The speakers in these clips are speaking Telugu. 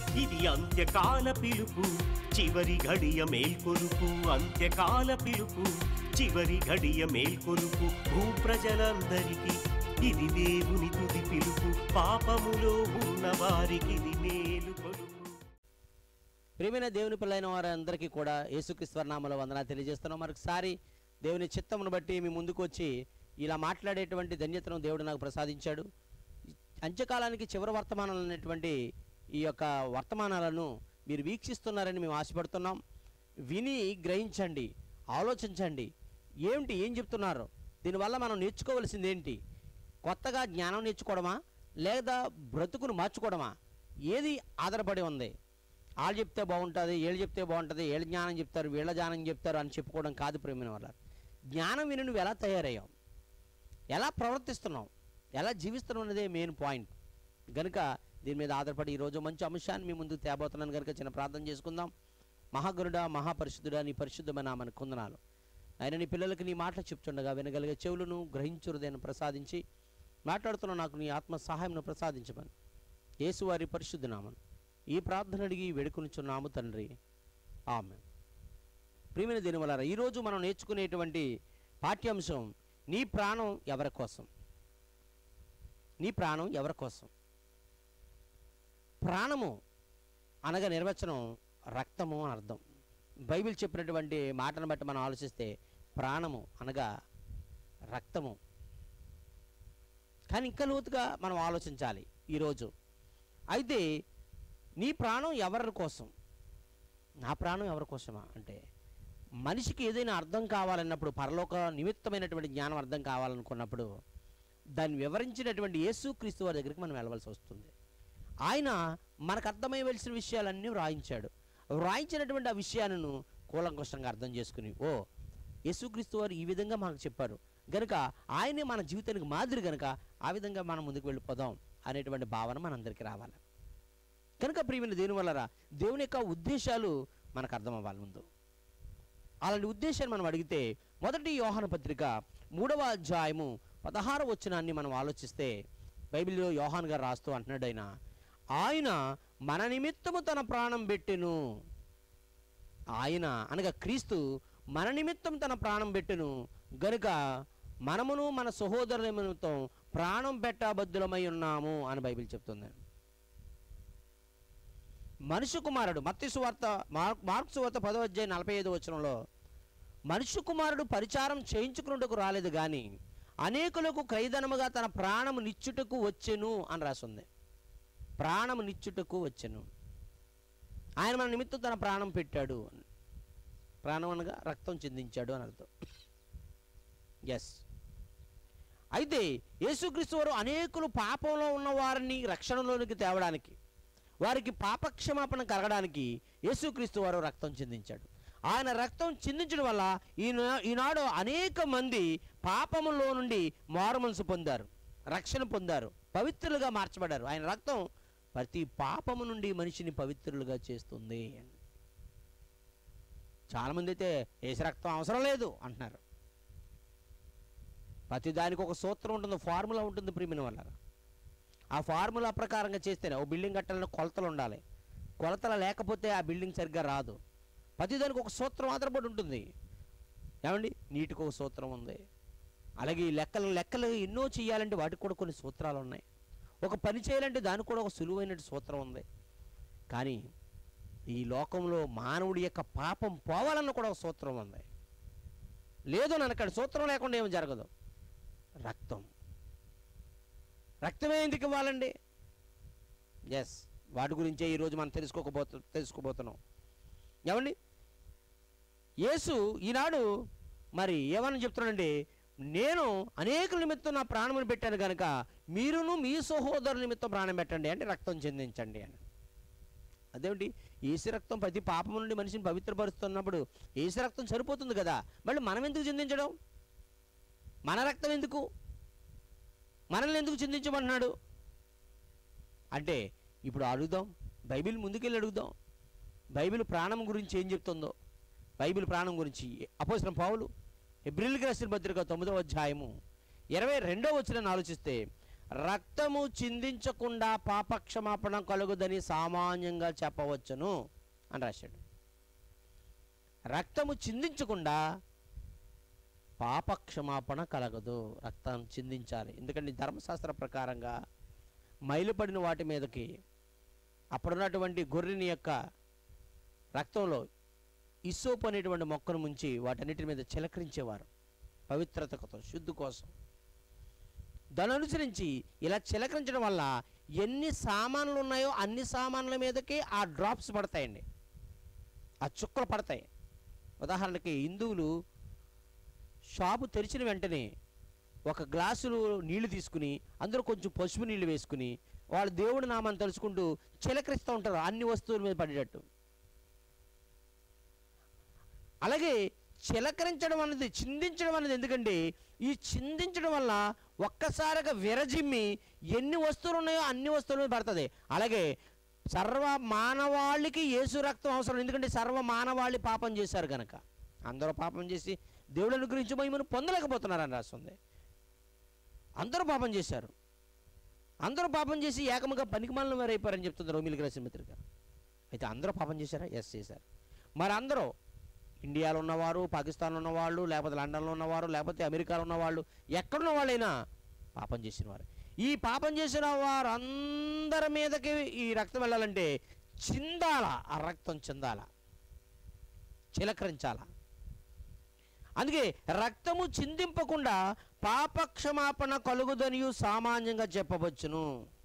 ఇది అంత్యకాల పిలుపు, చివరి ఘడియ మేల్కొలుపు. అంత్యకాల పిలుపు, చివరి ఘడియ మేల్కొలుపు. భూప్రజలందరికీ ఇది దేవుని తుది పిలుపు. పాపములో ఉన్న వారికి ఇది మేలు కొలుపు. ప్రియమైన దేవుని పిల్లైన వారందరికీ కూడా యేసుక్రీస్తు నామములో వందనాలు తెలియజేస్తున్నాం. మరొకసారి దేవుని చిత్తమును బట్టి మీ ముందుకు వచ్చి ఇలా మాట్లాడేటువంటి ధన్యతను దేవుడు నాకు ప్రసాదించాడు. అంత్యకాలానికి చివరి వర్తమానాలు అనేటువంటి ఈ యొక్క వర్తమానాలను మీరు వీక్షిస్తున్నారని మేము ఆశపడుతున్నాం. విని గ్రహించండి, ఆలోచించండి. ఏం చెప్తున్నారు, దీనివల్ల మనం నేర్చుకోవాల్సింది ఏంటి? కొత్తగా జ్ఞానం నేర్చుకోవడమా లేదా బ్రతుకును మార్చుకోవడమా? ఏది ఆధారపడి ఉంది? వాళ్ళు చెప్తే బాగుంటుంది, వీళ్ళు చెప్తే బాగుంటుంది, వీళ్ళ జ్ఞానం చెప్తారు, వీళ్ళ జ్ఞానం చెప్తారు అని చెప్పుకోవడం కాదు ప్రేమైన వాళ్ళ. జ్ఞానం విని నువ్వు ఎలా తయారయ్యావు, ఎలా ప్రవర్తిస్తున్నావు, ఎలా జీవిస్తున్నావు అనేదే మెయిన్ పాయింట్. కనుక దీని మీద ఆధారపడి ఈరోజు మంచి అంశాన్ని మీ ముందుకు తేబోతున్నాను. కనుక చిన్న ప్రార్థన చేసుకుందాం. మహాగరుడా, మహాపరిశుద్ధుడా, నీ పరిశుద్ధమైన నామమునకు వందనాలు. ఆయన నీ పిల్లలకి నీ మాటలు చెప్తుండగా వినగలిగే చెవులను గ్రహించు హృదయాన్ని ప్రసాదించి మాట్లాడుతున్న నాకు నీ ఆత్మ సహాయంను ప్రసాదించమని యేసువారి పరిశుద్ధ నామం ఈ ప్రార్థన అడిగి వేడుకొనుచున్నాము తండ్రి, ఆమేన్. ప్రియమైన దీనివల్ల ఈరోజు మనం నేర్చుకునేటువంటి పాఠ్యాంశం నీ ప్రాణం ఎవరి కోసం. నీ ప్రాణం ఎవరి కోసం? ప్రాణము అనగా నిర్వచనం రక్తము అని అర్థం. బైబిల్ చెప్పినటువంటి మాటను బట్టి మనం ఆలోచిస్తే ప్రాణము అనగా రక్తము. కానీ ఇంకా లోతుగా మనం ఆలోచించాలి ఈరోజు. అయితే నీ ప్రాణం ఎవరి కోసం? నా ప్రాణం ఎవరి కోసమా అంటే, మనిషికి ఏదైనా అర్థం కావాలన్నప్పుడు, పరలోక నిమిత్తమైనటువంటి జ్ఞానం అర్థం కావాలనుకున్నప్పుడు దాన్ని వివరించినటువంటి యేసుక్రీస్తు వారి దగ్గరికి మనం వెళ్ళవలసి వస్తుంది. ఆయన మనకు అర్థమయ్యవలసిన విషయాలన్నీ వ్రాయించాడు. వ్రాయించినటువంటి ఆ విషయాలను కూలంకషంగా అర్థం చేసుకుని, ఓ యేసుక్రీస్తు వారు ఈ విధంగా మనకు చెప్పారు గనుక ఆయనే మన జీవితానికి మాదిరి, గనుక ఆ విధంగా మనం ముందుకు వెళ్ళిపోదాం అనేటువంటి భావన మనందరికీ రావాలి. కనుక ప్రియమైన దేవుని వల్ల దేవుని యొక్క ఉద్దేశాలు మనకు అర్థం అవ్వాలి. ముందు అలాంటి ఉద్దేశాన్ని మనం అడిగితే మొదటి యోహాను పత్రిక 3వ అధ్యాయము 16వ వచనాన్ని మనం ఆలోచిస్తే బైబిల్లో యోహాను గారు రాస్తూ అంటున్నాడు, ఆయన మన నిమిత్తము తన ప్రాణం పెట్టెను. ఆయన అనగా క్రీస్తు మన నిమిత్తం తన ప్రాణం పెట్టెను గనుక మనమును మన సహోదరుల నిమిత్తం ప్రాణం పెట్టబద్దులమై ఉన్నాము అని బైబిల్ చెప్తుంది. మనుష్య కుమారుడు మత్తయి సువార్త మార్కు సువార్త 10వ అధ్యాయం 45వ వచనంలో మనుష్య కుమారుడు పరిచారం చేయించుకున్నట్టుకు రాలేదు కానీ అనేకులకు క్రయధనముగా తన ప్రాణము నిచ్చుటకు వచ్చెను అని రాసింది. ప్రాణము నిచ్చుటకు వచ్చెను. ఆయన మన నిమిత్తం తన ప్రాణం పెట్టాడు. ప్రాణం అనగా రక్తం చిందించాడు అని అర్థం. ఎస్. అయితే యేసుక్రీస్తు వారు అనేకులు పాపంలో ఉన్న వారిని రక్షణలోనికి తేవడానికి, వారికి పాపక్షమాపణ కలగడానికి యేసుక్రీస్తు వారు రక్తం చిందించాడు. ఆయన రక్తం చిందించడం వల్ల ఈనాడు అనేక మంది పాపములో నుండి మారుమనసు పొందారు, రక్షణ పొందారు, పవిత్రులుగా మార్చబడ్డారు. ఆయన రక్తం ప్రతి పాపము నుండి మనిషిని పవిత్రులుగా చేస్తుంది. చాలామంది అయితే యేసు రక్తం అవసరం లేదు అంటున్నారు. ప్రతి దానికి ఒక సూత్రం ఉంటుంది, ఫార్ములా ఉంటుంది ప్రియమైన వల్ల. ఆ ఫార్ములా ప్రకారంగా చేస్తేనే ఓ బిల్డింగ్ కట్టాలని కొలతలు ఉండాలి. కొలతలు లేకపోతే ఆ బిల్డింగ్ సరిగ్గా రాదు. ప్రతిదానికి ఒక సూత్రం ఆధారపడి ఉంటుంది. ఏమండి, నీటికి ఒక సూత్రం ఉంది. అలాగే ఈ లెక్కలు ఎన్నో చేయాలంటే వాటికి కూడా కొన్ని సూత్రాలు ఉన్నాయి. ఒక పని చేయాలంటే దానికి కూడా ఒక సులువైన సూత్రం ఉంది. కానీ ఈ లోకంలో మానవుడి యొక్క పాపం పోవాలన్న కూడా ఒక సూత్రం ఉంది. లేదు నన్నక్కడ సూత్రం లేకుండా ఏమి జరగదు. రక్తమే ఎందుకు ఇవ్వాలండి? ఎస్, వాటి గురించే ఈరోజు మనం తెలుసుకోబోతున్నాం. ఏమండి, యేసు ఈనాడు మరి ఏమని చెప్తున్నాడండి, నేను అనేకుల నిమిత్తం నా ప్రాణమును పెట్టాను కనుక మీరును మీ సహోదరుల నిమిత్తం ప్రాణం పెట్టండి అంటే రక్తం చెందించండి అని. అదేమిటి, యేసు రక్తం ప్రతి పాపం నుండి మనిషిని పవిత్రపరుస్తున్నప్పుడు యేసు రక్తం సరిపోతుంది కదా, మళ్ళీ మనం ఎందుకు చిందించడం? మన రక్తం ఎందుకు, మనల్ని ఎందుకు చిందించమన్నాడు అంటే ఇప్పుడు అడుగుదాం. బైబిల్ ముందుకెళ్ళి అడుగుదాం. బైబిల్ ప్రాణం గురించి ఏం చెప్తుందో, బైబిల్ ప్రాణం గురించి అపోస్తలుడైన పౌలు హెబ్రీయులకు రాసిన పత్రిక 9వ అధ్యాయము 22వ వచనాన్ని ఆలోచిస్తే, రక్తము చిందించకుండా పాపక్షమాపణ కలుగుదని సామాన్యంగా చెప్పవచ్చును అని రాశాడు. రక్తము చిందించకుండా పాపక్షమాపణ కలగదు. రక్తం చిందించాలి. ఎందుకంటే ధర్మశాస్త్ర ప్రకారంగా మైలుపడిన వాటి మీదకి అప్పుడున్నటువంటి గొర్రెని యొక్క రక్తంలో ఇసోపు అనేటువంటి మొక్కను ముంచి వాటన్నిటి మీద చిలకరించేవారు పవిత్రత కోసం, శుద్ధి కోసం. దాని అనుసరించి ఇలా చిలకరించడం వల్ల ఎన్ని సామాన్లు ఉన్నాయో అన్ని సామాన్ల మీదకి ఆ డ్రాప్స్ పడతాయండి, ఆ చుక్కలు పడతాయి. ఉదాహరణకి హిందువులు షాపు తెరిచిన వెంటనే ఒక గ్లాసులు నీళ్లు తీసుకుని అందులో కొంచెం పసుపు నీళ్లు వేసుకుని వాళ్ళు దేవుడి నామాన్ని తలుచుకుంటూ చిలకరిస్తూ ఉంటారు అన్ని వస్తువుల మీద పడేటట్టు. అలాగే చిలకరించడం అనేది, చిందించడం అనేది ఎందుకంటే ఈ చిందించడం వల్ల ఒక్కసారిగా విరజిమ్మి ఎన్ని వస్తువులు ఉన్నాయో అన్ని వస్తువుల మీద పడుతుంది. అలాగే సర్వ మానవాళికి యేసు రక్తం అవసరం. ఎందుకంటే సర్వ మానవాళి పాపం చేశారు కనుక, అందరూ పాపం చేసి దేవుడు అనుగ్రహించి మహిమను పొందలేకపోతున్నారని రాస్తుంది. అందరూ పాపం చేశారు, అందరూ పాపం చేసి ఏకముగా పనికిమాలిన వారు అయిపోయారని చెప్తుంది రోమీయులకు రాసిన పత్రిక. అయితే అందరూ పాపం చేశారా? ఎస్, చేశారు. మరి అందరూ ఇండియాలో ఉన్నవారు, పాకిస్తాన్లో ఉన్నవాళ్ళు, లేకపోతే లండన్లో ఉన్నవారు, లేకపోతే అమెరికాలో ఉన్నవాళ్ళు, ఎక్కడున్న వాళ్ళైనా పాపం చేసిన వారు. ఈ పాపం చేసిన వారు అందరి మీదకి ఈ రక్తం వెళ్ళాలంటే చిందాల, ఆ రక్తం చిందాల, చిలకరించాల. అందుకే రక్తము చిందింపకుండా పాపక్షమాపణ కలుగుదనియు సామాన్యంగా చెప్పవచ్చును.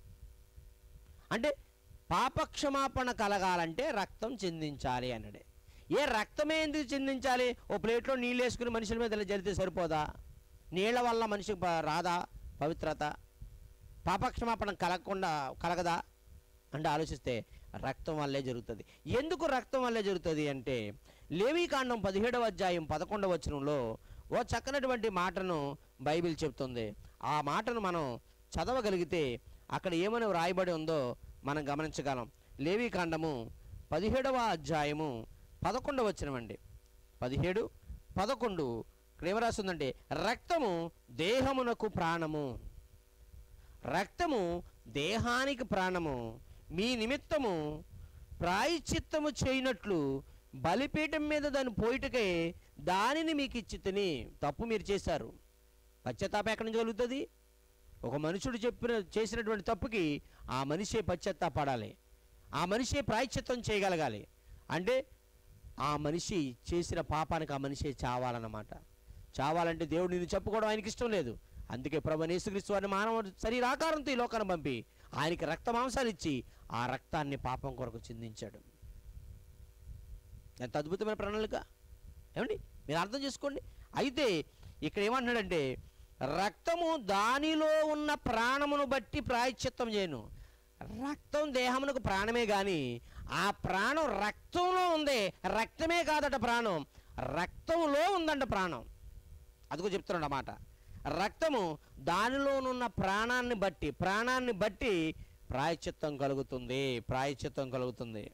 అంటే పాపక్షమాపణ కలగాలంటే రక్తం చిందించాలి అన్నాడే. ఏ రక్తమే ఎందుకు చిందించాలి? ఓ ప్లేట్లో నీళ్ళు వేసుకుని మనుషుల మీద ఇలా జరిగితే సరిపోదా? నీళ్ల వల్ల మనిషికి రాదా పవిత్రత? పాపక్షమాపణ కలగదా అంటే ఆలోచిస్తే రక్తం వల్లే జరుగుతుంది. ఎందుకు రక్తం వల్లే జరుగుతుంది అంటే లేవీకాండం 17వ అధ్యాయం 11వ వచనంలో ఓ చక్కనటువంటి మాటను బైబిల్ చెప్తుంది. ఆ మాటను మనం చదవగలిగితే అక్కడ ఏమని వ్రాయబడి ఉందో మనం గమనించగలం. లేవీకాండము 17వ అధ్యాయము 11వ వచనం అండి. 17, 11 ఇక్కడ ఏం రాస్తుందంటే, రక్తము దేహమునకు ప్రాణము, రక్తము దేహానికి ప్రాణము, మీ నిమిత్తము ప్రాయశ్చిత్తము చేయనట్లు బలిపీఠం మీద దాన్ని పోయిటకై దానిని మీకు ఇచ్చి తిని. తప్పు మీరు చేశారు, పశ్చాత్తాపం ఎక్కడి నుంచి కలుగుతుంది? ఒక మనుషుడు చేసినటువంటి తప్పుకి ఆ మనిషే పశ్చాత్తాపడాలి, ఆ మనిషే ప్రాయశ్చిత్తం చేయగలగాలి. అంటే ఆ మనిషి చేసిన పాపానికి ఆ మనిషే చావాలన్నమాట. చావాలంటే దేవుడు నిన్ను చెప్పుకోవడం ఆయనకి ఇష్టం లేదు. అందుకే ప్రభువైన యేసుక్రీస్తు వారిని మానవ శరీరాకారంతో ఈ లోకాన్ని పంపి ఆయనకి రక్త మాంసాలు ఇచ్చి ఆ రక్తాన్ని పాపం కొరకు చిందించాడు. ఎంత అద్భుతమైన ప్రణాళిక ఏమండి, మీరు అర్థం చేసుకోండి. అయితే ఇక్కడ ఏమంటున్నాడంటే, రక్తము దానిలో ఉన్న ప్రాణమును బట్టి ప్రాయశ్చిత్తం చేయను. రక్తం దేహమునకు ప్రాణమే కానీ ఆ ప్రాణం రక్తంలో ఉంది, రక్తమే కాదట ప్రాణం, రక్తంలో ఉందంట ప్రాణం. అదిగో చెప్తున్నాడు అన్నమాట. రక్తము దానిలోనున్న ప్రాణాన్ని బట్టి ప్రాయశ్చిత్తం కలుగుతుంది, ప్రాయశ్చిత్తం కలుగుతుంది.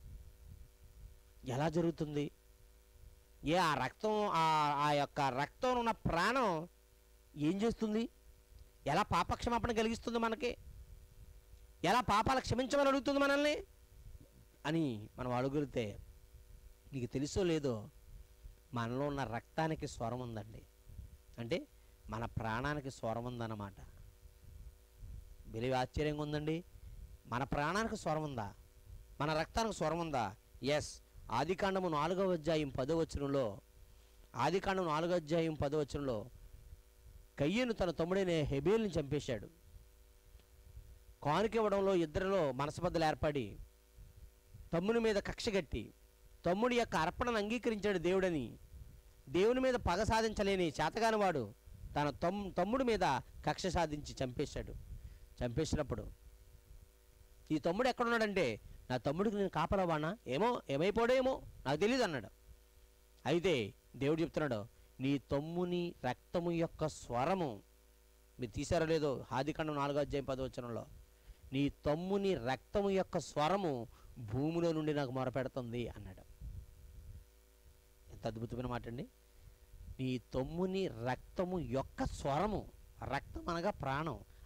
ఎలా జరుగుతుంది? ఆ రక్తం, ఆ యొక్క రక్తంలో ఉన్న ప్రాణం ఏం చేస్తుంది? ఎలా పాపక్షమాపణ కలిగిస్తుంది మనకి? ఎలా పాపాలు క్షమించమని అడుగుతుంది మనల్ని అని మనం అడుగుతే, నీకు తెలుసో లేదో మనలో ఉన్న రక్తానికి స్వరం ఉందండి. అంటే మన ప్రాణానికి స్వరం ఉందన్నమాట. వెలివి ఆశ్చర్యంగా ఉందండి. మన ప్రాణానికి స్వరం ఉందా? మన రక్తానికి స్వరం ఉందా? ఎస్. ఆదికాండము 4వ అధ్యాయం 10వ వచనంలో, ఆదికాండం 4వ అధ్యాయం 10వ వచనంలో కయ్యను తన తమ్ముడైన హెబేల్ని చంపేశాడు. కానుక ఇవ్వడంలో ఇద్దరిలో మనస్పర్ధలు ఏర్పడి తమ్ముని మీద కక్ష కట్టి తమ్ముడి యొక్క అర్పణను అంగీకరించాడు దేవుడని. దేవుని మీద పగ సాధించలేని చేతగాని వాడు తన తమ్ముడి మీద కక్ష సాధించి చంపేశాడు. చంపేసినప్పుడు ఈ తమ్ముడు ఎక్కడున్నాడంటే, నా తమ్ముడికి నేను కాపలవానా, ఏమైపోడేమో నాకు తెలియదు అన్నాడు. అయితే దేవుడు చెప్తున్నాడు, నీ తమ్ముని రక్తము యొక్క స్వరము, మీరు తీసారో లేదో ఆదికాండం 4వ అధ్యాయం 10వ వచనంలో, నీ తమ్ముని రక్తము యొక్క స్వరము భూమిలో నుండి నాకు మొరపెడుతుంది అన్నాడు. ఎంత అద్భుతమైన మాట అండి. నీ తమ్ముని రక్తము యొక్క స్వరము, రక్తం అనగా ప్రాణం,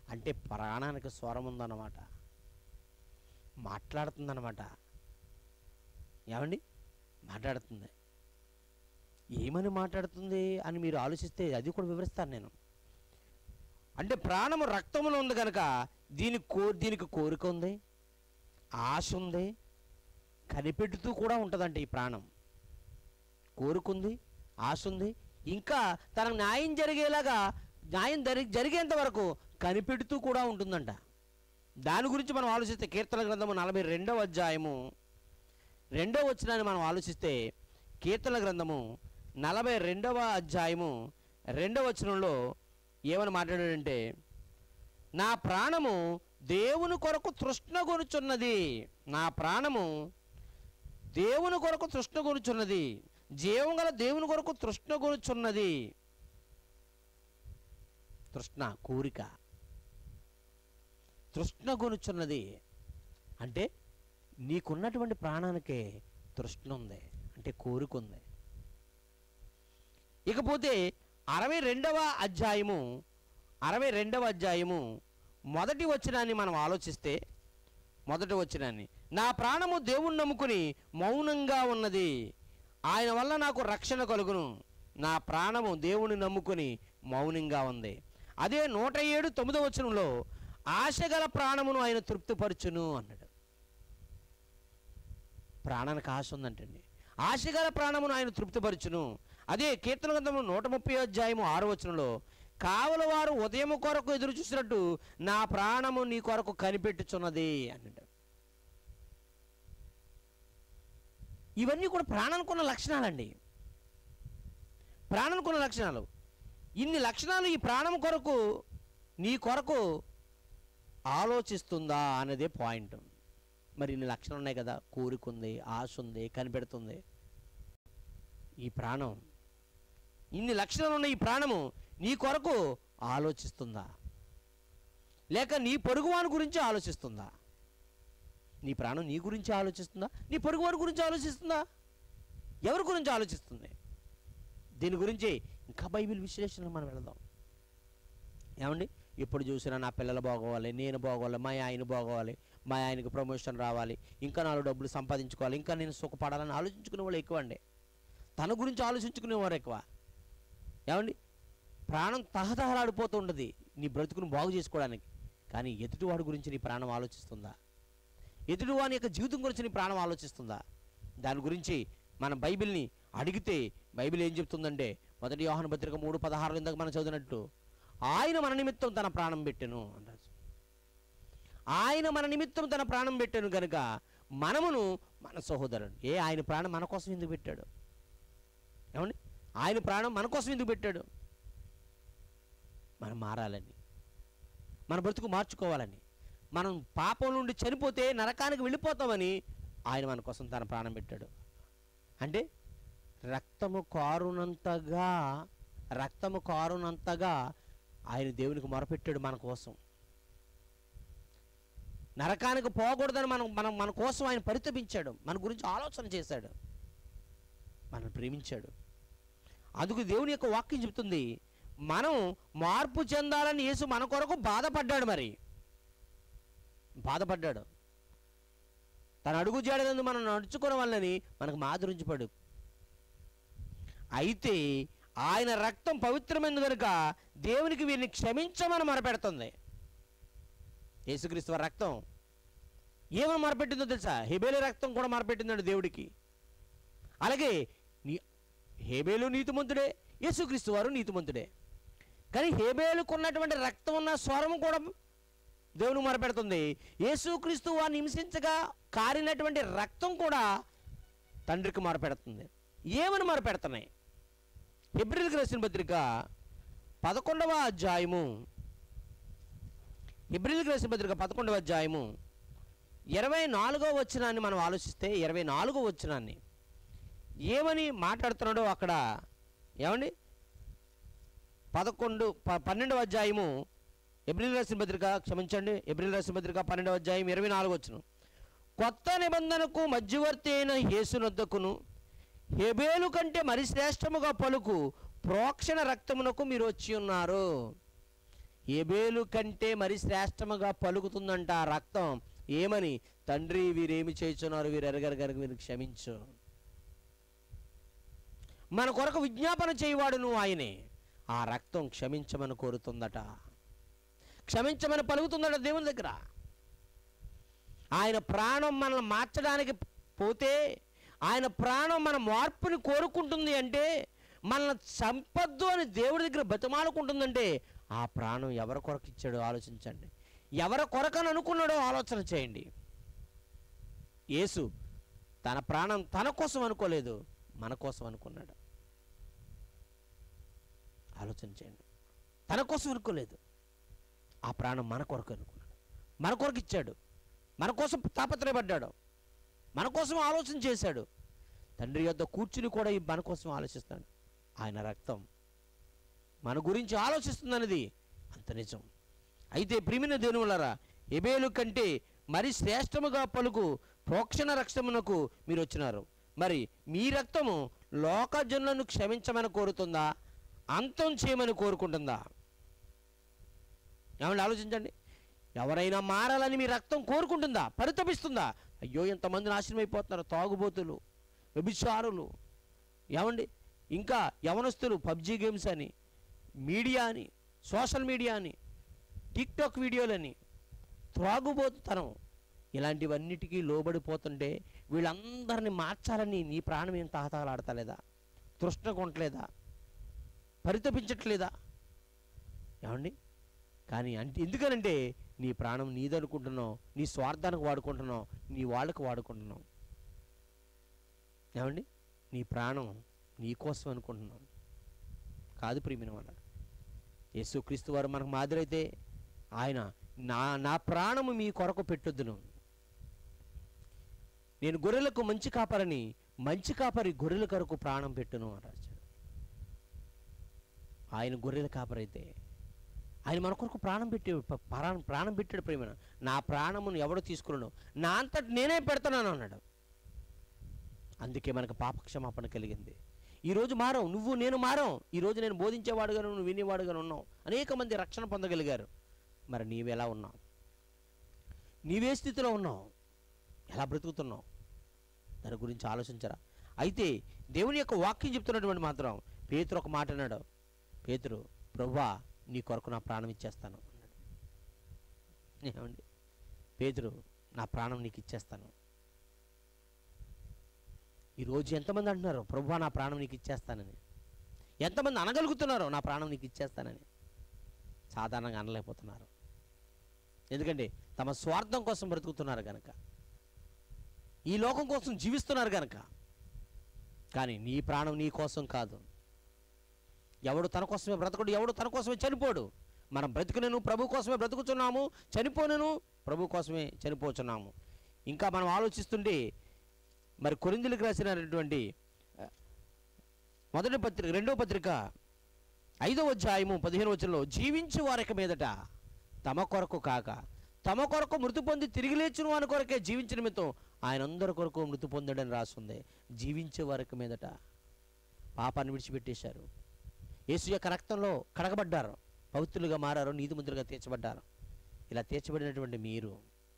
అంటే ప్రాణానికి స్వరం ఉందన్నమాట, మాట్లాడుతుందన్నమాట. ఏమండి? మాట్లాడుతుంది. ఏమని మాట్లాడుతుంది అని మీరు ఆలోచిస్తే అది కూడా వివరిస్తాను నేను. అంటే ప్రాణము రక్తములో ఉంది కనుక దీనికి కోరిక ఉంది, ఆశ ఉంది, కనిపెడుతూ కూడా ఉంటుందంటే ఈ ప్రాణం. కోరుకుంది, ఆశ ఉంది, ఇంకా తనకు న్యాయం జరిగేలాగా న్యాయం జరిగేంత వరకు కనిపెడుతూ కూడా ఉంటుందంట. దాని గురించి మనం ఆలోచిస్తే కీర్తన గ్రంథము 42వ అధ్యాయము 2వ వచనాన్ని మనం ఆలోచిస్తే, కీర్తన గ్రంథము 42వ అధ్యాయము 2వ వచనంలో ఏమని మాట్లాడాడంటే, నా ప్రాణము దేవుని కొరకు తృష్ణగొనుచున్నది, నా ప్రాణము దేవుని కొరకు తృష్ణగొనుచున్నది, జీవం గల దేవుని కొరకు తృష్ణగొనుచున్నది. తృష్ణ, కోరిక, తృష్ణగొనుచున్నది అంటే నీకున్నటువంటి ప్రాణానికే తృష్ణ ఉంది, అంటే కోరిక ఉంది. ఇకపోతే 62వ అధ్యాయము మొదటి వచనాన్ని మనం ఆలోచిస్తే, మొదటి వచనాన్ని, నా ప్రాణము దేవుణ్ణి నమ్ముకుని మౌనంగా ఉన్నది, ఆయన వల్ల నాకు రక్షణ కలుగును. నా ప్రాణము దేవుని నమ్ముకుని మౌనంగా ఉంది. అదే 107 వచనంలో ఆశగల ప్రాణమును ఆయన తృప్తిపరచును అన్నాడు. ప్రాణానికి ఆశ ఉందంటండి. ఆశగల ప్రాణమును ఆయన తృప్తిపరచును. అదే కీర్తన గ్రంథము 130 అధ్యాయము 6వ వచనంలో, కావల వారు ఉదయం కొరకు ఎదురు చూసినట్టు నా ప్రాణము నీ కొరకు కనిపెట్టుచున్నది అన్నాడు. ఇవన్నీ కూడా ప్రాణానికున్న లక్షణాలండి, ప్రాణానికున్న లక్షణాలు. ఇన్ని లక్షణాలు ఈ ప్రాణం కొరకు, నీ కొరకు ఆలోచిస్తుందా అనేదే పాయింట్. మరి ఇన్ని లక్షణాలు ఉన్నాయి కదా, కోరికుంది, ఆశ ఉంది, కనిపెడుతుంది. ఈ ప్రాణం, ఇన్ని లక్షణాలు ఉన్న ఈ ప్రాణము నీ కొరకు ఆలోచిస్తుందా, లేక నీ పొరుగువాని గురించి ఆలోచిస్తుందా? నీ ప్రాణం నీ గురించి ఆలోచిస్తుందా, నీ పొరుగువాని గురించి ఆలోచిస్తుందా? ఎవరి గురించి ఆలోచిస్తుంది? దీని గురించి ఇంకా బైబిల్ విశ్లేషణకు మనం వెళదాం. ఏమండి? ఎప్పుడు చూసినా నా పిల్లలు బాగోవాలి, నేను బాగోవాలి, మా ఆయన బాగోవాలి, మా ఆయనకి ప్రమోషన్ రావాలి, ఇంకా 4 డబ్బులు సంపాదించుకోవాలి, ఇంకా నేను సుఖపడాలని ఆలోచించుకునే వాళ్ళు ఎక్కువ అండి. తన గురించి ఆలోచించుకునేవారు ఎక్కువ. ఏమండి? ప్రాణం తహతహలాడిపోతూ ఉంటుంది నీ బ్రతుకును బాగు చేసుకోవడానికి. కానీ ఎదుటివాడి గురించి నీ ప్రాణం ఆలోచిస్తుందా? ఎదుటివాని యొక్క జీవితం గురించి నీ ప్రాణం ఆలోచిస్తుందా? దాని గురించి మన బైబిల్ని అడిగితే బైబిల్ ఏం చెప్తుందంటే, 1 యోహాను పత్రిక 3:16 ఇందాక మనం చదివినట్టు, ఆయన మన నిమిత్తం తన ప్రాణం పెట్టెను అంటారు. ఆయన మన నిమిత్తం తన ప్రాణం పెట్టాను కనుక మనమును మన సహోదరుడు. ఆయన ప్రాణం మన కోసం ఎందుకు పెట్టాడు? ఏమండి? ఆయన ప్రాణం మన కోసం ఎందుకు పెట్టాడు? మనం మారాలని, మన బ్రతుకు మార్చుకోవాలని, మనం పాపం నుండి చనిపోతే నరకానికి వెళ్ళిపోతామని ఆయన మన కోసం తన ప్రాణం పెట్టాడు. అంటే రక్తము కారునంతగా ఆయన దేవునికి మొరపెట్టాడు మన కోసం. నరకానికి పోకూడదని మన కోసం ఆయన పరితపించాడు, మన గురించి ఆలోచన చేశాడు, మనల్ని ప్రేమించాడు. అందుకు దేవుని యొక్క వాక్యం చెప్తుంది, మనం మార్పు చెందాలని యేసు మన కొరకు బాధపడ్డాడు. మరి బాధపడ్డాడు. తన అడుగు జాడలందు మనం నడుచుకోవడం వల్లని మనకు మాదిరించబడు. అయితే ఆయన రక్తం పవిత్రమైనది కనుక దేవునికి వీరిని క్షమించమని మొరపెడుతుంది. యేసుక్రీస్తు వారి రక్తం ఏమని మొరపెట్టిందో తెలుసా? హేబేలు రక్తం కూడా మొరపెట్టిందండి దేవుడికి. అలాగే హేబేలు నీతిమంతుడే, యేసుక్రీస్తు వారు నీతిమంతుడే. కానీ హేబేలుకు ఉన్నటువంటి రక్తం ఉన్న స్వరం కూడా దేవుని మొరపెడుతుంది. యేసుక్రీస్తు వారిని హింసించగా కారినటువంటి రక్తం కూడా తండ్రికి మొరపెడుతుంది. ఏమని మొరపెడుతున్నాయి? హెబ్రీయులకు రాసిన పత్రిక 11వ అధ్యాయము, హెబ్రీయులకు రాసిన పత్రిక 11వ అధ్యాయము 24వ వచనాన్ని మనం ఆలోచిస్తే, 24వ వచనాన్ని ఏమని మాట్లాడుతున్నాడో అక్కడ, ఏమండి? 12వ అధ్యాయము హెబ్రీయులకు రాసిన పత్రిక, క్షమించండి, హెబ్రీయులకు రాసిన పత్రిక 12వ అధ్యాయం 24వ వచనం, కొత్త నిబంధనకు మధ్యవర్తి అయిన యేసునొద్దకును హేబేలు కంటే మరి శ్రేష్టముగా పలుకు ప్రోక్షణ రక్తమునకు మీరు వచ్చి ఉన్నారు. ఏబేలు కంటే మరి శ్రేష్టముగా పలుకుతుందంట ఆ రక్తం. ఏమని? తండ్రి, వీరేమి చేస్తున్నారు, వీరు ఎరగరు గనుక వీరిని క్షమించు. మన కొరకు విజ్ఞాపన చేయవాడు నువ్వు ఆయనే. ఆ రక్తం క్షమించమని కోరుతుందట, క్షమించమని పలుకుతుందట దేవుని దగ్గర. ఆయన ప్రాణం మనల్ని మార్చడానికి పోతే, ఆయన ప్రాణం మన మార్పుని కోరుకుంటుంది అంటే, మనల్ని చంపద్దు అని దేవుడి దగ్గర బతిమాలుకుంటుందంటే, ఆ ప్రాణం ఎవరి కొరకు ఇచ్చాడో ఆలోచించండి. ఎవరి కొరకని అనుకున్నాడో ఆలోచన చేయండి. యేసు తన ప్రాణం తన కోసం అనుకోలేదు, మన కోసం అనుకున్నాడు. ఆలోచన చేయండి. తన కోసం అనుకోలేదు, ఆ ప్రాణం మన కొరకు అనుకున్నాడు, మన కొరకు ఇచ్చాడు, మన కోసం తాపత్రయపడ్డాడు, మన కోసం ఆలోచన చేశాడు. తండ్రి యొద్ద కూర్చుని కూడా మన కోసం ఆలోచిస్తాడు. ఆయన రక్తం మన గురించి ఆలోచిస్తుందన్నది అంత నిజం. అయితే ప్రియమైన దేవులారా, హేబెలు కంటే మరి శ్రేష్టముగా పలుకు ప్రోక్షణ రక్తమునకు మీరు వచ్చినారు. మరి మీ రక్తము లోకజనులను క్షమించమని కోరుతుందా, అంతం చేయమని కోరుకుంటుందా? ఏమన్నా ఆలోచించండి. ఎవరైనా మారాలని మీ రక్తం కోరుకుంటుందా, పరితపిస్తుందా? అయ్యో ఎంతమంది నాశనం అయిపోతున్నారు, తాగుబోతులు, వ్యభిచారులు, ఏమండి ఇంకా యవనస్తులు, పబ్జీ గేమ్స్ అని, మీడియా అని, సోషల్ మీడియా అని, టిక్టాక్ వీడియోలని, త్రాగుబోతుతనం, ఇలాంటివన్నిటికీ లోబడిపోతుంటే వీళ్ళందరినీ మార్చాలని నీ ప్రాణం ఏం తాహతాలాడతలేదా? తృష్ణ కొనట్లేదా? పరితపించట్లేదా? ఏమండి? కానీ ఎందుకనంటే నీ ప్రాణం నీదనుకుంటున్నావు, నీ స్వార్థానికి వాడుకుంటున్నావు, నీ వాళ్ళకు వాడుకుంటున్నావు. ఏమండి? నీ ప్రాణం నీ కోసం అనుకుంటున్నావు. కాదు ప్రియమైన వాళ్ళ, యేసుక్రీస్తు వారు మనకు మాదిరి అయితే ఆయన నా ప్రాణము మీ కొరకు పెట్టొద్దును, నేను గొర్రెలకు మంచి కాపరని, మంచి కాపరి గొర్రెల కొరకు ప్రాణం పెట్టును అని రాశాడు. ఆయన గొర్రెల కాపరైతే ఆయన మన కొరకు ప్రాణం పెట్టాడు. ప్రేమ, నా ప్రాణమును ఎవడో తీసుకున్నాడు, నా అంతటి నేనే పెడతాను అన్నాడు. అందుకే మనకు పాపక్షమాపణ కలిగింది. ఈరోజు మారం, నువ్వు నేను మారం. ఈరోజు నేను బోధించేవాడుగాను, నువ్వు వినేవాడుగాను ఉన్నావు. అనేక మంది రక్షణ పొందగలిగారు. మరి నీవెలా ఉన్నావు? నీవే స్థితిలో ఉన్నావు? ఎలా బ్రతుకుతున్నావు? దాని గురించి ఆలోచించరా? అయితే దేవుని యొక్క వాక్యం చెప్తున్నటువంటి మాత్రం పేతురు ఒక మాట అన్నాడు. పేతురు, ప్రభువా నీ కొరకు నా ప్రాణం ఇచ్చేస్తాను అన్నాడు. ఏమండి? పేతురు, నా ప్రాణం నీకు ఇచ్చేస్తాను. ఈరోజు ఎంతమంది అంటున్నారు ప్రభువా నా ప్రాణం నీకు ఇచ్చేస్తానని? ఎంతమంది అనగలుగుతున్నారో నా ప్రాణం నీకు ఇచ్చేస్తానని? సాధారణంగా అనలేకపోతున్నారు. ఎందుకంటే తమ స్వార్థం కోసం బ్రతుకుతున్నారు కనుక, ఈ లోకం కోసం జీవిస్తున్నారు కనుక. కానీ నీ ప్రాణం నీ కోసం కాదు. ఎవడు తన కోసమే బ్రతకడు, ఎవడు తన కోసమే చనిపోడు. మనం బ్రతుకునేను ప్రభు కోసమే బ్రతుకుతున్నాము, చనిపోనేను ప్రభు కోసమే చనిపోతున్నాము. ఇంకా మనం ఆలోచిస్తుంటే మరి కొరింథీయులకు రాసినటువంటి మొదటి పత్రిక, రెండవ పత్రిక 5వ అధ్యాయము 15వ వచనంలో, జీవించు వారికి మీదట తమ కొరకు కాక తమ కొరకు మృతి పొంది తిరిగి లేచును అని కొరకే జీవించిన నిమిత్తం ఆయన అందరి కొరకు మృతి పొందాడని రాస్తుంది. జీవించే వారికి మీదట పాపాన్ని విడిచిపెట్టేశారు, యేసు యొక్క రక్తంలో కడగబడ్డారు, పవిత్రులుగా మారారు, నీతిమంతులుగా తీర్చబడ్డారు. ఇలా తీర్చబడినటువంటి మీరు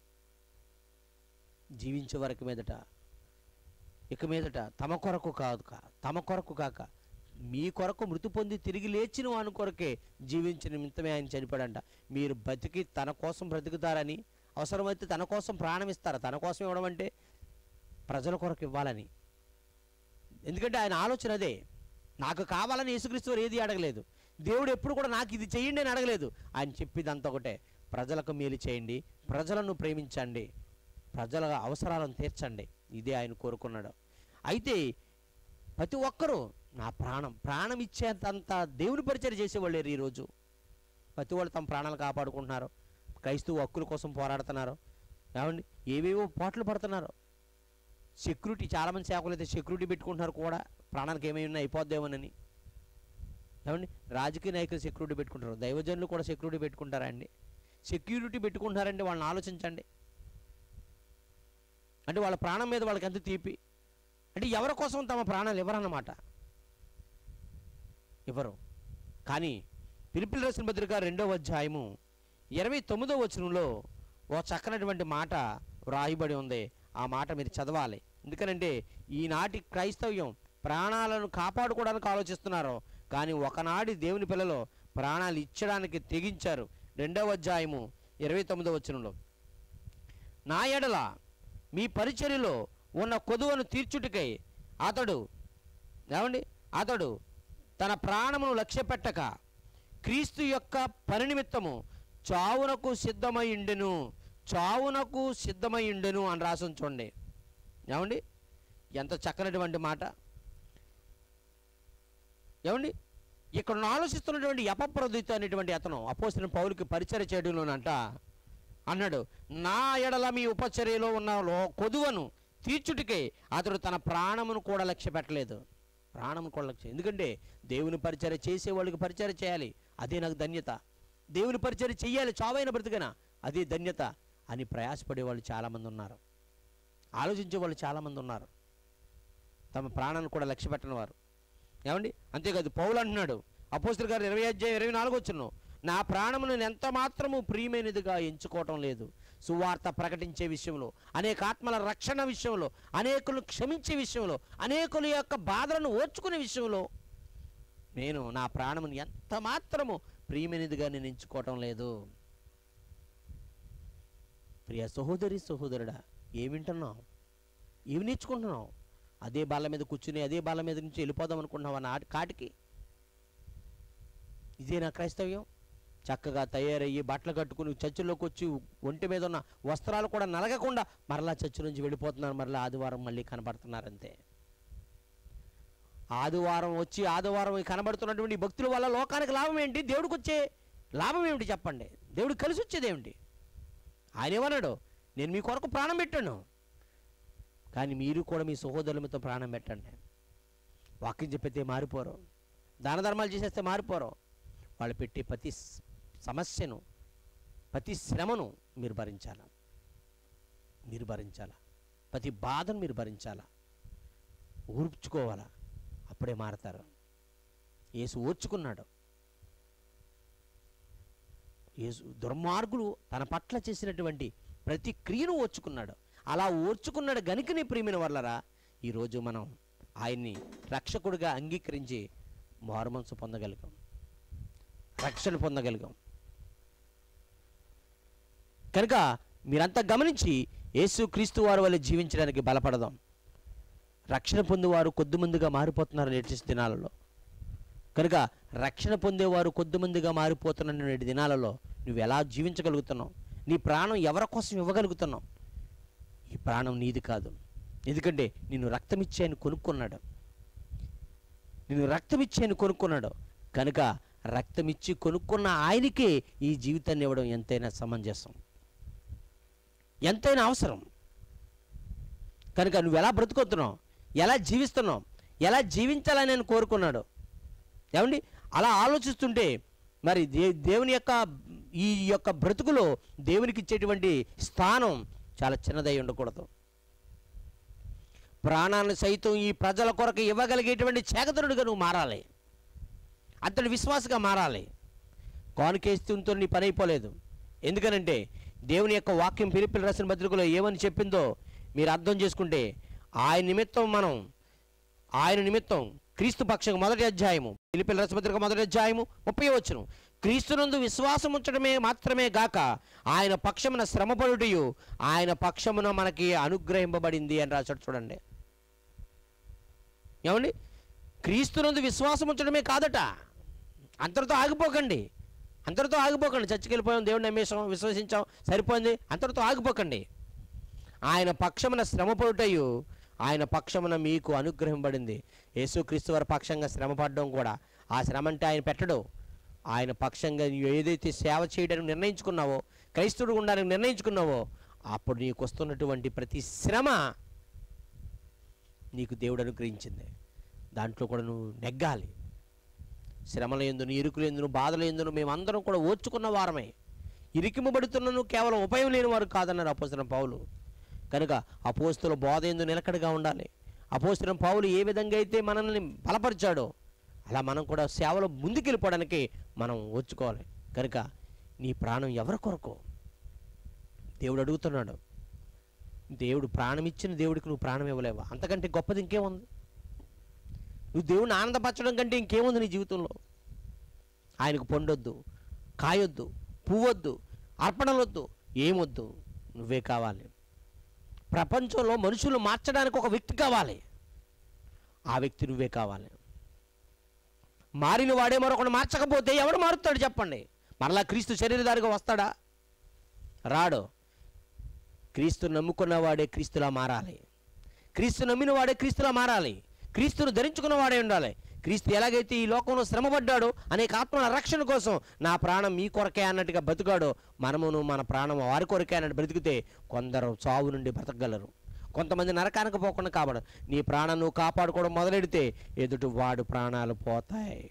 జీవించే వారికి మీదట, ఇక మీదట తమ కొరకు కాక మీ కొరకు మృతి పొంది తిరిగి లేచిన వాని కొరకే జీవించిన నిమిత్తమే ఆయన చనిపోయాడంట. మీరు బతికి తన కోసం బ్రతుకుతారని, అవసరమైతే తన కోసం ప్రాణం ఇస్తారు. తన కోసం ఇవ్వడం అంటే ప్రజల కొరకు ఇవ్వాలని. ఎందుకంటే ఆయన ఆలోచన అదే. నాకు కావాలని యేసుక్రీస్తు వారు ఏది అడగలేదు. దేవుడు ఎప్పుడు కూడా నాకు ఇది చేయండి అని అడగలేదు. ఆయన చెప్పేది అంతా ఒకటే, ప్రజలకు మేలు చేయండి, ప్రజలను ప్రేమించండి, ప్రజల అవసరాలను తీర్చండి. ఇదే ఆయన కోరుకున్నాడు. అయితే ప్రతి ఒక్కరూ నా ప్రాణం ఇచ్చేంత దేవుని పరిచయం చేసేవాళ్ళు లేరు ఈరోజు. ప్రతి వాళ్ళు తమ ప్రాణాలు కాపాడుకుంటున్నారు, క్రైస్తవ హక్కుల కోసం పోరాడుతున్నారు. ఏమండి? ఏవేవో పాటలు పడుతున్నారు. సెక్యూరిటీ, చాలామంది సేవకులు అయితే సెక్యూరిటీ పెట్టుకుంటున్నారు కూడా, ప్రాణానికి ఏమైనా అయిపోద్దేమోనని. ఏమండి? రాజకీయ నాయకులు సెక్యూరిటీ పెట్టుకుంటారు, దైవజనులు కూడా సెక్యూరిటీ పెట్టుకుంటారా అండి? సెక్యూరిటీ పెట్టుకుంటారంటే వాళ్ళని ఆలోచించండి. అంటే వాళ్ళ ప్రాణం మీద వాళ్ళకి ఎంత తీపి. అంటే ఎవరి కోసం తమ ప్రాణాలు ఇవ్వరన్నమాట, ఇవ్వరు. కానీ ఫిలిప్పీయులకు రాసిన పత్రిక 2వ అధ్యాయము 29వ వచనంలో ఓ చక్కనటువంటి మాట వ్రాయబడి ఉంది. ఆ మాట మీరు చదవాలి. ఎందుకనంటే ఈనాటి క్రైస్తవ్యం ప్రాణాలను కాపాడుకోవడానికి ఆలోచిస్తున్నారు, కానీ ఒకనాటి దేవుని పిల్లలు ప్రాణాలు ఇచ్చడానికి తెగించారు. 2వ అధ్యాయము 29వ వచనంలో, నా ఎడల మీ పరిచర్యలో ఉన్న కొదువను తీర్చుటకై అతడు తన ప్రాణమును లక్ష్యపెట్టక క్రీస్తు యొక్క పని నిమిత్తము చావునకు సిద్ధమైండెను అని రాసి చూడండి. ఏమండి, ఎంత చక్కనటువంటి మాట. ఏమండి, ఇక్కడ ఆలోచిస్తున్నటువంటి ఎపఫ్రోదితు అనేటువంటి అతను అపోస్తలుడైన పౌలుకి పరిచర్య చేయడంలోనంట అన్నాడు, నా ఎడల మీ ఉపచర్యలో ఉన్న కొదువను తీర్చుటికే అతడు తన ప్రాణమును కూడా లక్ష్య పెట్టలేదు. ప్రాణమును కూడా లక్ష్యం. ఎందుకంటే దేవుని పరిచర్య చేసే వాళ్ళకి పరిచర్య చేయాలి, అదే నాకు ధన్యత. దేవుని పరిచర్య చెయ్యాలి, చావైన బ్రతికనా, అదే ధన్యత అని ప్రయాసపడే వాళ్ళు చాలామంది ఉన్నారు. ఆలోచించే వాళ్ళు చాలామంది ఉన్నారు, తమ ప్రాణాన్ని కూడా లక్ష్య పెట్టని వారు. ఏమండి, అంతేకాదు పౌలు అంటున్నాడు అపోస్తలుల గారు 20 అధ్యాయం 24 వచనం, నా ప్రాణమును ఎంత మాత్రము ప్రియమైనదిగా ఎంచుకోవటం లేదు. సువార్త ప్రకటించే విషయంలో, అనేక ఆత్మల రక్షణ విషయంలో, అనేకులను క్షమించే విషయంలో, అనేకుల యొక్క బాధలను ఓర్చుకునే విషయంలో నేను నా ప్రాణమును ఎంత మాత్రము ప్రియమైనదిగా నేను ఎంచుకోవటం లేదు. ప్రియ సహోదరి సహోదరుడా, ఏమి వింటున్నావు? ఏమి నేర్చుకుంటున్నావు? అదే బాళ్ళ మీద కూర్చుని అదే బాళ్ళ మీద నుంచి వెళ్ళిపోదాం అనుకుంటున్నావు నా కాటికి? ఇదే నా క్రైస్తవ్యం? చక్కగా తయారయ్యి బట్టలు కట్టుకుని చర్చిలోకి వచ్చి ఒంటి మీద ఉన్న వస్త్రాలు కూడా నలగకుండా మరలా చర్చి నుంచి వెళ్ళిపోతున్నారు, మరలా ఆదివారం మళ్ళీ కనబడుతున్నారంతే. ఆదివారం వచ్చి ఆదివారం కనబడుతున్నటువంటి భక్తుల వల్ల లోకానికి లాభం ఏంటి? దేవుడికి వచ్చే లాభం ఏమిటి చెప్పండి? దేవుడికి కలిసి వచ్చేది ఏమిటి? ఆయన ఏమన్నాడు, నేను మీ కొరకు ప్రాణం పెట్టాను, కానీ మీరు కూడా మీ సహోదరులతో ప్రాణం పెట్టండి. వాక్యం చెప్పితే మారిపోరు, దాన ధర్మాలు చేసేస్తే మారిపోరు. వాళ్ళు పెట్టే ప్రతి సమస్యను, ప్రతి శ్రమను మీరు భరించాలా, ప్రతి బాధను మీరు భరించాలా, ఊర్చుకోవాలా, అప్పుడే మారతారు. యేసు ఓర్చుకున్నాడు. యేసు దుర్మార్గులు తన పట్ల చేసినటువంటి ప్రతి క్రియను ఓర్చుకున్నాడు. అలా ఓర్చుకున్నాడు గనుకనే ప్రియమైన వాళ్ళరా ఈరోజు మనం ఆయన్ని రక్షకుడిగా అంగీకరించి మారుమనసు పొందగలిగాం, రక్షణ పొందగలిగాం. కనుక మీరంతా గమనించి యేసు క్రీస్తు వారి వల్ల జీవించడానికి బలపడదాం. రక్షణ పొందేవారు కొద్దిమందిగా మారిపోతున్నారు నేటి దినాలలో. కనుక రక్షణ పొందేవారు కొద్దిమందిగా మారిపోతున్న నేటి దినాలలో నువ్వు ఎలా జీవించగలుగుతున్నావు? నీ ప్రాణం ఎవరి కోసం ఇవ్వగలుగుతున్నావు? ఈ ప్రాణం నీది కాదు, ఎందుకంటే నిన్ను రక్తమిచ్చి ఆయన కొనుక్కున్నాడు. కనుక రక్తమిచ్చి కొనుక్కున్న ఆయనకే ఈ జీవితాన్ని ఇవ్వడం ఎంతైనా సమంజసం, ఎంతైనా అవసరం. కనుక నువ్వు ఎలా బ్రతుకుతున్నావు, ఎలా జీవిస్తున్నావు, ఎలా జీవించాలని ఆయన కోరుకున్నాడు. ఏమండి, అలా ఆలోచిస్తుంటే మరి దేవుని యొక్క ఈ యొక్క బ్రతుకులో దేవునికి ఇచ్చేటువంటి స్థానం చాలా చిన్నదై ఉండకూడదు. ప్రాణాలను సైతం ఈ ప్రజల కొరకు ఇవ్వగలిగేటువంటి చేకతనుడిగా నువ్వు మారాలి, అతడు విశ్వాసగా మారాలి. కానుకేస్తుంతో నీ పని అయిపోలేదు. ఎందుకనంటే దేవుని యొక్క వాక్యం ఫిలిప్పీయులకు రాసిన పత్రికలో ఏమని చెప్పిందో మీరు అర్థం చేసుకుంటే, ఆయన నిమిత్తం క్రీస్తు పక్షం 1వ అధ్యాయము ఫిలిప్పీయులకు రాసిన పత్రిక 1వ అధ్యాయము 30వ వచనం, క్రీస్తునందు విశ్వాసం ఉంచడమే మాత్రమే గాక ఆయన పక్షమున శ్రమపడుటయు ఆయన పక్షమున మనకి అనుగ్రహింపబడింది అని రాశాడు. చూడండి, ఏమండి, క్రీస్తునందు విశ్వాసం ఉంచడమే కాదట. అంతటితో ఆగిపోకండి. చర్చికి వెళ్ళిపోయాం, దేవుడిని నమ్మేసాం, విశ్వసించాం, సరిపోయింది, అంతటితో ఆగిపోకండి. ఆయన పక్షమున శ్రమపడుటయు ఆయన పక్షమున మీకు అనుగ్రహింపబడింది. యేసుక్రీస్తు వారి పక్షంగా శ్రమపడడం కూడా, ఆ శ్రమ అంటే ఆయన పెట్టడు. ఆయన పక్షంగా నువ్వు ఏదైతే సేవ చేయడానికి నిర్ణయించుకున్నావో, క్రైస్తవుడు ఉండడానికి నిర్ణయించుకున్నావో, అప్పుడు నీకు వస్తున్నటువంటి ప్రతి శ్రమ నీకు దేవుడు అనుగ్రహించింది. దాంట్లో కూడా నువ్వు నెగ్గాలి. శ్రమల యందును, ఇరుకుల యందును, బాధల యందును మేమందరం కూడా ఓర్చుకున్న వారమే. ఇరికింపబడుతున్నను కేవలం ఉపయోగం లేని వారు కాదన్నారు అపోస్తలుడైన పౌలు. కనుక అపోస్తలుల బోధ యందు నిలకడగా ఉండాలి. అపోస్తలుడైన పౌలు ఏ విధంగా అయితే మనల్ని బలపరిచాడో అలా మనం కూడా సేవలో ముందుకెళ్ళిపోవడానికి మనం ఓర్చుకోవాలి. కనుక నీ ప్రాణం ఎవరి కొరకు దేవుడు అడుగుతున్నాడు. దేవుడు ప్రాణం ఇచ్చిన దేవుడికి నువ్వు ప్రాణం ఇవ్వలేవా? అంతకంటే గొప్పది ఇంకేముంది? నువ్వు దేవుడిని ఆనందపరచడం కంటే ఇంకేముంది నీ జీవితంలో? ఆయనకు పండొద్దు, కాయొద్దు, పువ్వొద్దు, అర్పణలొద్దు, ఏమొద్దు, నువ్వే కావాలి. ప్రపంచంలో మనుషులు మార్చడానికి ఒక వ్యక్తి కావాలి, ఆ వ్యక్తి నువ్వే కావాలి. మారిన వాడే మరొకడు మార్చకపోతే ఎవడు మారుతాడు చెప్పండి? మరలా క్రీస్తు శరీరధారిగా వస్తాడా? రాడు. క్రీస్తు నమ్ముకున్న వాడే క్రీస్తులా మారాలి. క్రీస్తు నమ్మిన వాడే క్రీస్తులా మారాలి. క్రీస్తును ధరించుకున్న వాడే ఉండాలి. క్రీస్తు ఎలాగైతే ఈ లోకంలో శ్రమపడ్డాడో అనేక ఆత్మల రక్షణ కోసం నా ప్రాణం మీ కొరకే అన్నట్టుగా బ్రతికాడో, మనమును మన ప్రాణం వారి కొరకే అన్నట్టు బ్రతికితే కొందరు చావు నుండి బ్రతకగలరు, కొంతమంది నరకానికి పోకుండా కాపాడు. నీ ప్రాణం నువ్వు కాపాడుకోవడం మొదలెడితే ఎదుటి వాడు ప్రాణాలు పోతాయి.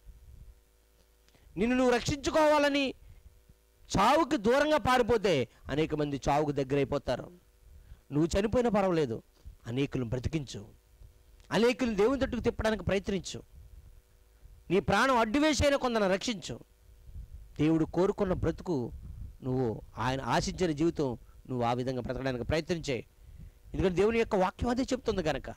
నిన్ను నువ్వు రక్షించుకోవాలని చావుకి దూరంగా పారిపోతే అనేక మంది చావుకు దగ్గర అయిపోతారు. నువ్వు చనిపోయినా పర్వాలేదు, అనేకులను బ్రతికించు, అనేకులను దేవుని తట్టుకు తిప్పడానికి ప్రయత్నించు. నీ ప్రాణం అడ్డువేసైనా కొందరు రక్షించు. దేవుడు కోరుకున్న బ్రతుకు, నువ్వు ఆయన ఆశించిన జీవితం నువ్వు ఆ విధంగా బ్రతకడానికి ప్రయత్నించే. ఎందుకంటే దేవుని యొక్క వాక్యం అదే చెప్తుంది. కనుక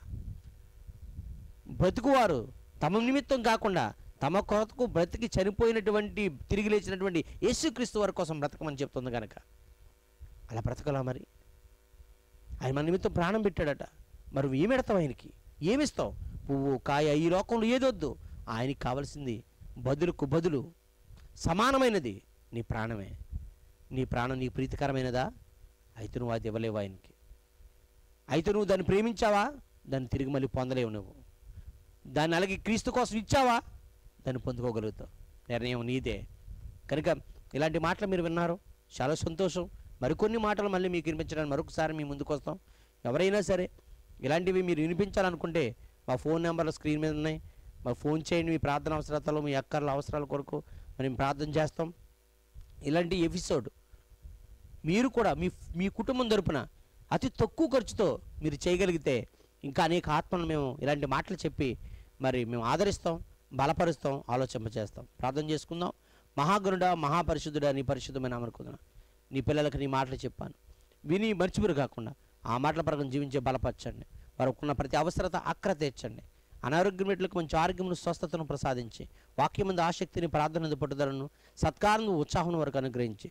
బ్రతుకువారు తమ నిమిత్తం కాకుండా తమ కొరకు బ్రతికి చనిపోయినటువంటి, తిరిగి లేచినటువంటి యేసుక్రీస్తు వారి కోసం బ్రతకమని చెప్తుంది. కనుక అలా బ్రతకలా? మరి ఆయన మన నిమిత్తం ప్రాణం పెట్టాడట. మరి ఏమెడతావు? ఆయనకి ఏమిస్తావు? పువ్వు, కాయ, ఈ లోకంలో ఏదొద్దు. ఆయనకి కావాల్సింది బదులుకు బదులు సమానమైనది నీ ప్రాణమే. నీ ప్రాణం నీకు ప్రీతికరమైనదా? అయితే నువ్వు అది ఇవ్వలేవు ఆయనకి. అయితే నువ్వు దాన్ని ప్రేమించావా? దాన్ని తిరిగి మళ్ళీ పొందలేవు. నువ్వు దాన్ని అలాగే క్రీస్తు కోసం ఇచ్చావా? దాన్ని పొందుకోగలుగుతావు. నిర్ణయం నీదే. కనుక ఇలాంటి మాటలు మీరు విన్నారు, చాలా సంతోషం. మరికొన్ని మాటలు మళ్ళీ మీకు వినిపించడానికి మరొకసారి మీ ముందుకు వస్తాం. ఎవరైనా సరే ఇలాంటివి మీరు వినిపించాలనుకుంటే మా ఫోన్ నెంబర్లు స్క్రీన్ మీద ఉన్నాయి. మాకు ఫోన్ చేయండి. మీ ప్రార్థన అవసరాలు, మీ అక్కర్ల అవసరాల కొరకు మేము ప్రార్థన చేస్తాం. ఇలాంటి ఎపిసోడ్ మీరు కూడా మీ కుటుంబం తరపున అతి తక్కువ ఖర్చుతో మీరు చేయగలిగితే ఇంకా అనేక ఆత్మలను మేము ఇలాంటి మాటలు చెప్పి మరి మేము ఆదరిస్తాం, బలపరుస్తాం, ఆలోచింపజేస్తాం. ప్రార్థన చేసుకుందాం. మహాగరుడా, మహాపరిశుద్ధుడా, నీ పరిశుద్ధమైన నామమున నీ పిల్లలకు నీ మాటలు చెప్పాను, విని మర్చిపోరు కాకుండా ఆ మాటల ప్రకారం జీవించే బలపరచండి. వారుకున్న ప్రతి అవసరత అక్కర తీర్చండి. అనారోగ్యం మెట్లకు మంచి ఆరోగ్యమును, స్వస్థతను ప్రసాదించి వాక్యం ముందు ఆసక్తిని, ప్రార్థన పట్టుదలను, సత్కారం, ఉత్సాహం వరకు అనుగ్రహించి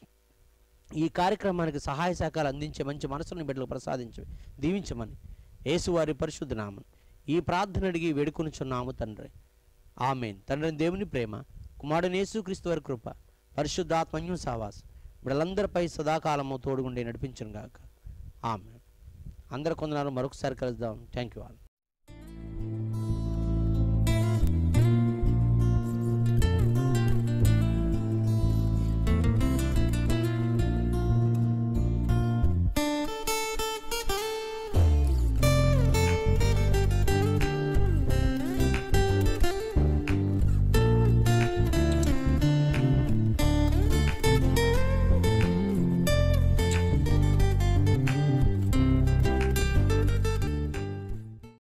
ఈ కార్యక్రమానికి సహాయ సహకారాలు అందించే మంచి మనసుని బిడ్డలకు ప్రసాదించి దీవించమని యేసువారి పరిశుద్ధ నామం ఈ ప్రార్థన అడిగి వేడుకొనుచున్నాము తండ్రి. ఆమేన్. తండ్రి దేవుని ప్రేమ, కుమారుడు యేసుక్రీస్తు వారి కృప, పరిశుద్ధాత్మన్యం సహవాసం బిడ్డలందరిపై సదాకాలము తోడుగుండి నడిపించును గాక. ఆమేన్. అందరు కొందరు మరొకసారి కలుద్దాం. Thank you all.